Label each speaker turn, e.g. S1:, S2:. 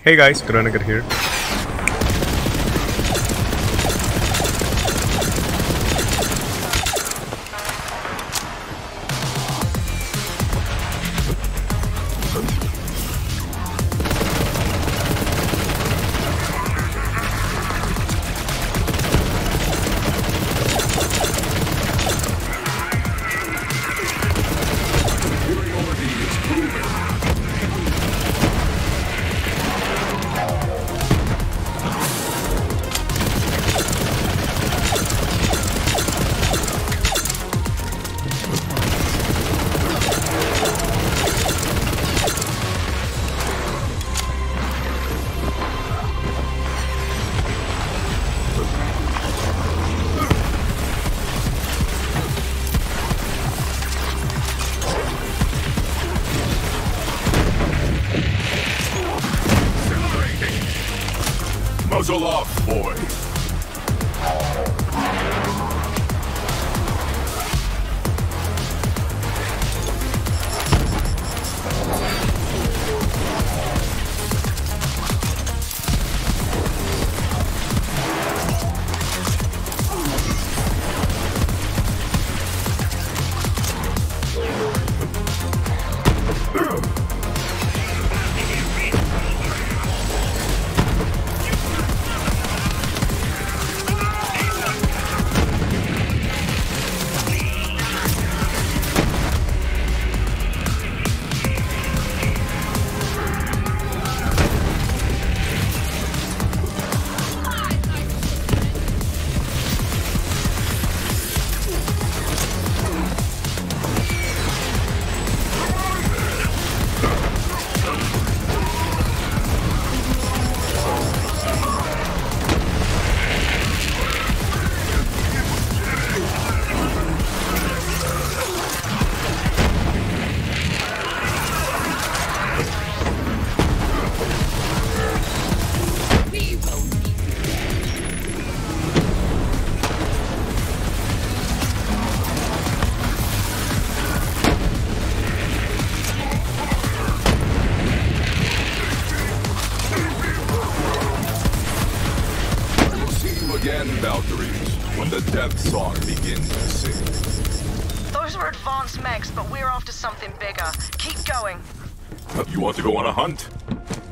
S1: Hey guys, Kronagar here.
S2: Muzzle off, boy. Again, Valkyries, when the death song begins to sing.
S3: Those were advanced mechs, but we're after something bigger. Keep going.
S2: You want to go on a hunt?